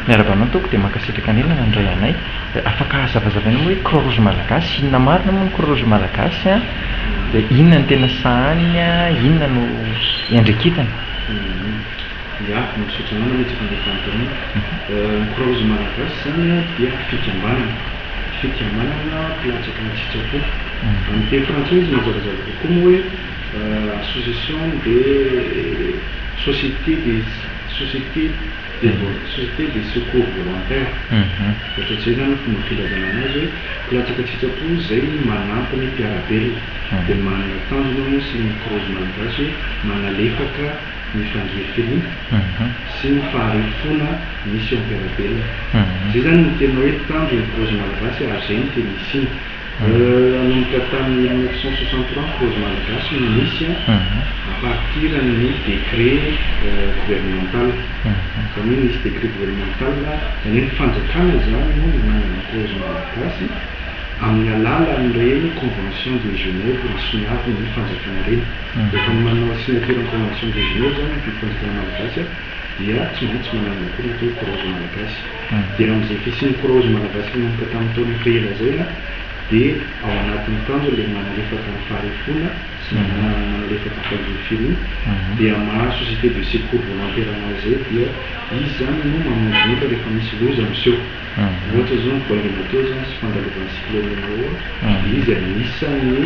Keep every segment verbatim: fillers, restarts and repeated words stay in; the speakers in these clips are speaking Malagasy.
miaraba anao toko dia mankasitraka an'ila nandray anay afaka zavazavaina moa hoe croix rouge malagasy inona marina moa ny croix rouge malagasy a dia inona ny tena sahany a inona no iandrekitana ya misotra anao mety fandefantanao ny croix rouge malagasy zany a dia fikambanana fikambanana mpilatsaka ny sitrapo amin'ny teny frantsay izy mazavazava kokoa moa hoe association des sociétés des sociétés des sociétés des secours volontaires ohatra zay zany fomba filazana anazy hoe mpilatsaka sitrapo zay manampy ny mpiarabelona dia manana tanjona moa sy ny croix rouge malagasy hoe manalefaka ny fandriam-pirina sy ny faharefona misy eo ampiarabelona zay zany ny tena hoe tanjo ny croix rouge malagasy ary zay ny tena isiny nanomboka tamin'ny mille neuf cent soixante-trois croix rouge malagasy no misy a à partir ny décret gouvernemental zany hoe misy décret gouvernemental zany hoe fanjakana zany no nanana croix rouge malagasy amin'ny alalan'ireny convention de Genève ny soniavy ny fanjakana reny rehefa manao signature ny convention de Genève zany ny fanjakana malagasy dia tsy maintsy manana koa ny atao croix rouge malagasy dia amin'izay fisiany croix rouge malagasy nanomboka tamin'ny taona fahela zay a dia ao anatin'ny tanjo ilay manalefaka ny faharefona sy manalefaka ny fandriam-pirina dia maha société de secours volontaire anazy zay dia izy zany no mamonjy rehefa misy loza miseho ohatra zao ny boingana teo zany sy fandalovana cyclone ao izy anisan'ny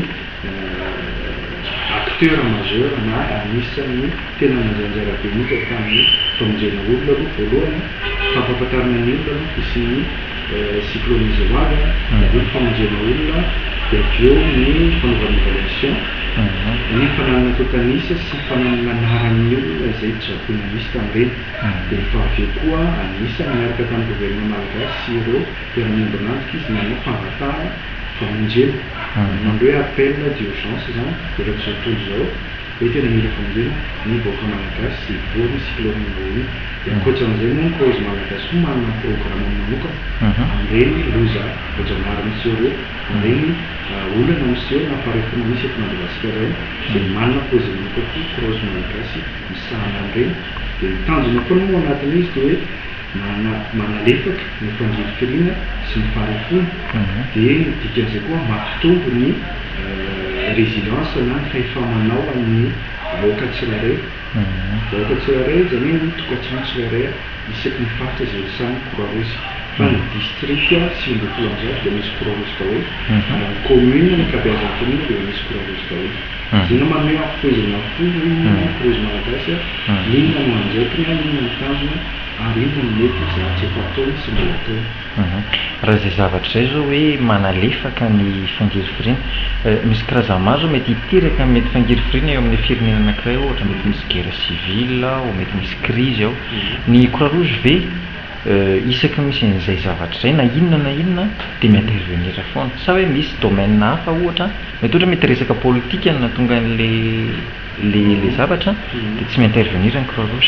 acteur majeur na anisan'ny tena nanjanjara be mihitsy tamin'ny famonjena olona aloha voalohany fampahafantarana ny olona aloha isin'ny cyclone izy hoavy dia famonjena olona dia aveo ny fanaovana évaluation ny fananana totanisa sy fananana anaran'ny olona izay trapoina misy tamin'ireny dia efa aveo koa anisa miaraka tamin'ny gouvernement malagasy sy ireo mpiara-miombonantika izy nanao fangatahana famonjena mandro hoe appel d'urgence zany dia rehefa zao tontolo zao hoe tena mila famonjena ny vahoaka malagasy sy voany cyclone iny dia ankoatran'izay moa ny croix rouge malagasy koa manana programme manokana amin'ireny loza voajanahary misy eo ireo amin'ireny olana misy eo na faharefona misy eto Madagasikara eny dia manana pôzy manokana koa croix rouge malagasy misahana amin'ireny dia mitanjona koa moa anatin'izy dia hoe manalefaka ny fandriam-pirina sy ny faharefona dia dikan'izay koa mampitombo ny résilience na ny fahaifa-manao amin'ny vahoaka tsirairay vahoaka tsirairay zany hoe ny tokantrano tsirairay isaky ny faritra izay hosany croix rouge fa ny district sy ny folo am'izao dia misy croix rouge daholo ny commune ny kabeazan'ny commune dia misy croix rouge daholo zay no manome ampoizina folo inona croix rouge malagasy inona no anjaikina inona ny tanjona ary inona ny mety za tsy efa ataony sy mbola ataony raha zay zavatra zay zao hoe manalefaka ny fangirifirina misy karazany maro zao mety hiteraka mety fangirifirina eo amin'ny firenena anankiray ohatra mety misy guerre civile ao mety misy crise ao ny croix rouge ve isaky misy an'izay zavatra zay na inona na inona dia mi-intervenir foana sa hoe misy domaine hafa ohatra mety ohatra mety resaka politika na tonga n'le le le zavatra dia tsy mi-intervenir ny croix rouge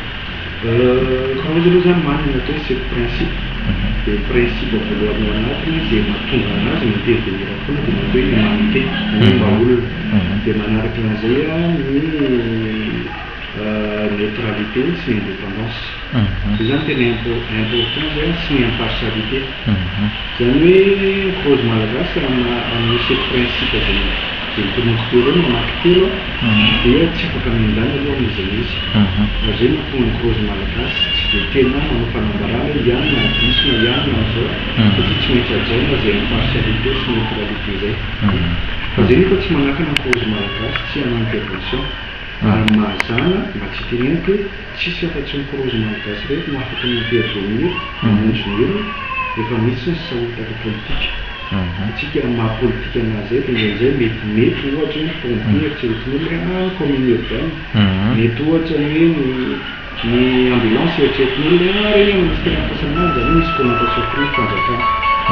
croix rouge aloha zany manana atao hoe c'est principe dia principe voalohany ao anatiny izay mahatonga anazy mi-intervenir foana dia manao hoe humanité ny mba olona dia manaraka an'izay a ny neutralité sy indépendance zay zany tena important zay sy ny impartialité zany hoe croix rouge malagasy amin'ny cette principe zay zay mitonoky teo reny manaky telo dia tsy afaka mindany aloha amin'izay izy ary zay mahatonga ny croix rouge malagasy tsy dia tena manao fanambarana ihany na diso na ihany na zao satria tsy maintsy ajaina zay impartialité sy neutralité zay fa zay nefa tsy manakana ny croix rouge malagasy tsy hanao intervention ary mahazana mba tsy teneniko hoe tsisy afa-tsy ny croix rouge malagasy rehetra no afaka mi-intervenir mamonjy ny olona efa misy ny sahotaka politika atsika mahapolitika anazy zay dia indraindray mety mety ohatra hoe pompier tsy eritrin'olona commune urbaine mety ohatra hoe ny ambulance eritreretin'olona reny misy tena fahasanana zany misy connotation prise fanjakana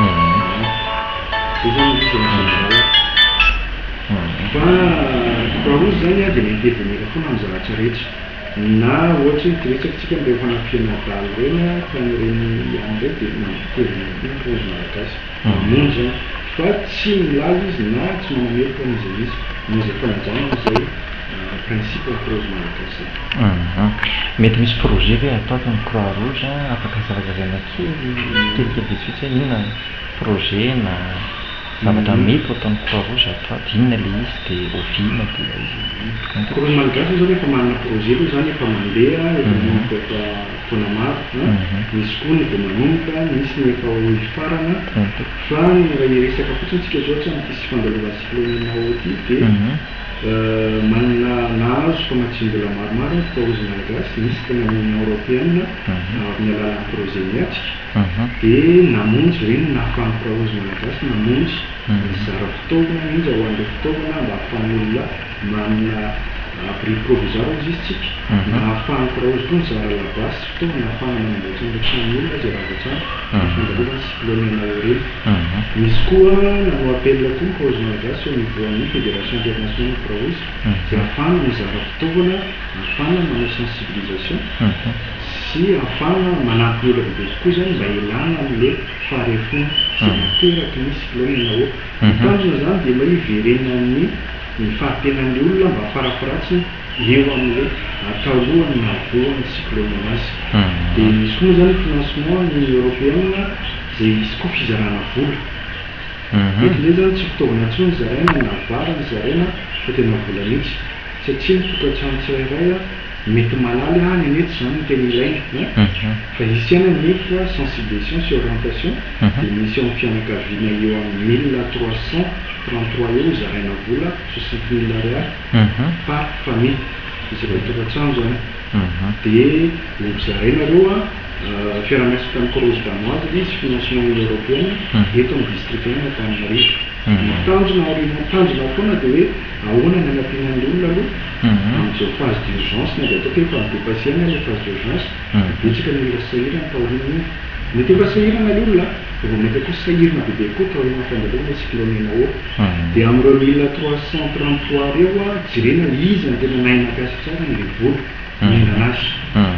zay zany izy amin'izay fa croix rouge zany a dia mi-intervenir foana amin'ny zavatra rehetra na ohatra hoe diresakatsika amin'ireo fanafiana dalo reny fa nyreny ihany reny dia mi-intervenir foana croix rouge malagasy mamonjy zany fa tsy milaza izy na tsy manameloka an'izay izy nizay fanajana izay principe ny croix rouge malagasy. Mety misy projet hoe ataoko ny croix rouge afaka zavakazana kely kelikely vitsivitsy hoe inona projet na zavatra mety ataon'ny croix rouge atao inona le izy dia ovina dia izy croix rouge malagasy zany efa manana projet aloha zany efa mandeha efa manomboka efa foana maro misy koa ny vao manomboka misy ny efa hifarana fa ny raha iresaka fotsiny tsika zao tsy am'ty sy fandalova cyclone oty dia manana nahazo famatsiam-bola maromaro croix rouge malagasy misy tena amin'ny européenne amin'ny alalan'ny projet miatsika dia namonjy reny nahafahan'ny croix rouge malagasy namonjy mizara fitaovana mihitsy ao an'ilay fitaovana mba ahafahan'olona manana abri provisoire izy izy tsika nahafahan'ny croix rouge koa mizara labasy fitaovana ahafahana manamboatra n'ilay tranon'olona zay ravatrano fandalovana cyclone reny. Misy koa nanao appel koa ny croix rouge malagasy au niveau amin'ny fédération internationale croix rouge zay ahafahana mizara fitaovana ahafahana manao sensibilisation sy ahafahana manampy ny olona bebe kokoa zany mba ilana amin'ilay faharefona sy materaky ny cyclone ao. Ny tanjona zany dia mba hiverenan'ny ny fahatenan'ny olona mba afarafaratsiny eo amin'ilay ataolohany na voan'ny cyclone anazy. Dia misy koa zany financement ny européenne zay misy koa fizarana vola. Mety zany tsy fitaovana intsony zaraina na vara ny zaraina fa tena vola mihitsy satria ny tokantrano tsirairay mety malaly any mety zany no tena ilaina fa izy ihany nefa sensibilisation sy orientation dia misy amin'ny fianakaviana eo amin'ny mille trois cent trente-trois eo zaraina vola soixante mille ariary par famille izay va tokantrano zany. Dia mizaraina reo a fiara-miasa tamin'ny croix rouge danoise izy financement européenne eto amin'ny district eny Antananarivo. Tanjona tanjona foana dia hoe ahoana ny anampianan'ny olona aloha amin'izao phase d'urgence na dia ataoko hoe efa midépassena ilay phase d'urgence betsaka ny olona sahirana taorina mety efa sahirana ilay olona vao mety koa sahirana bebe koa taorina fandalovana cyclone ao. Dia amin'ireo mille trois cent trente-trois reo a jerena izy ny tena naina piasa tsara n'ilay vola naina anazy.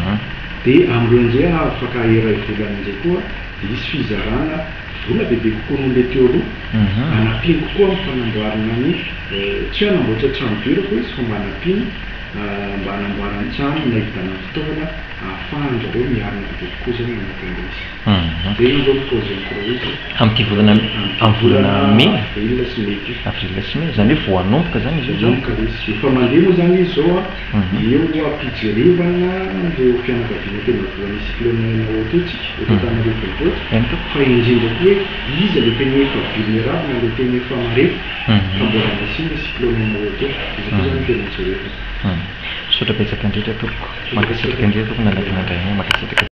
Dia amin'ireo amin'izay afaka iray volana amin'izay koa dia isy fizarana vola bebe kokoa noho ilay teo aloha anampiany kokoa amin'ny fanamboarana ny tsy hanamboatra trano berako izy fa mba anampiany mba hanamboarany trano na hidana fitaovana ahafahany zareo miarina bebe kokoa zany anatin'ilay izy. Zay no zao projet croix rouge amin'ity volana amin'ny volana mai avril sy mai ty avril sy mai zany hoe vao hanomboka zany izy zao izy efa mandeha moa zany izy zao a eo ampijorevana reo fianakaviana tena voan'ny cyclone ohatry tsika efa Antananarivo renivohitra fa indrindra koa hoe izy ilay tena efa vulnérable na ilay tena efa marefo fa mbola masinga cyclone ohatry izy koa zany tena jerevana. Sotra betsaka indrindra tompoko makasitraka indrindra tompoko nanatinandray makasitraka